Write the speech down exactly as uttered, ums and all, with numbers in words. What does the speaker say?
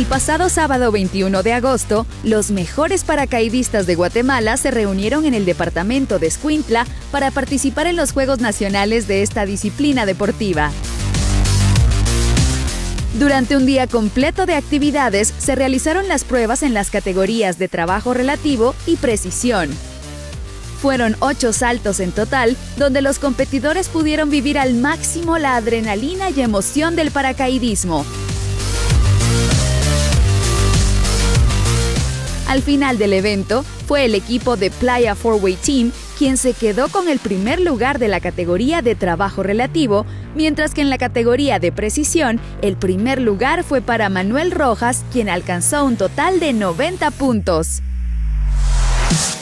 pasado sábado veintiuno de agosto, los mejores paracaidistas de Guatemala se reunieron en el departamento de Escuintla para participar en los Juegos Nacionales de esta disciplina deportiva. Durante un día completo de actividades, se realizaron las pruebas en las categorías de trabajo relativo y precisión. Fueron ocho saltos en total, donde los competidores pudieron vivir al máximo la adrenalina y emoción del paracaidismo. Al final del evento, fue el equipo de Playa Four-Way Team quien se quedó con el primer lugar de la categoría de trabajo relativo, mientras que en la categoría de precisión, el primer lugar fue para Manuel Rojas, quien alcanzó un total de noventa puntos.